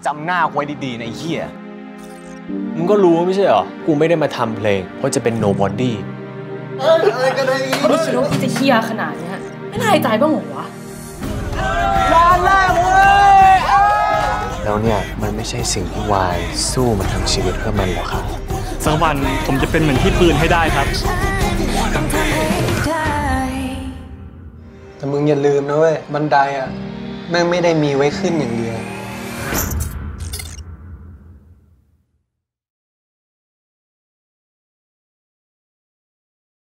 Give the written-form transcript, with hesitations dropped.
จำหน้าไว้ดีๆนะไอ้เหี้ยมึงก็รู้ไม่ใช่เหรอกูไม่ได้มาทำเพลงเพราะจะเป็น nobody อะไรกันเลยไม่คิดว่าพี่จะเฮี้ยขนาดนี้ไม่น่าใจบ้างเหรอวะร้านแรกเว้ยแล้วเนี่ยมันไม่ใช่สิ่งที่วายสู้มาทั้งชีวิตเพื่อมันหรอกครับสักวันผมจะเป็นเหมือนพี่ปืนให้ได้ครับแต่มึงอย่าลืมนะเว้ยบันไดอ่ะแม่งไม่ได้มีไว้ขึ้นอย่างเดียว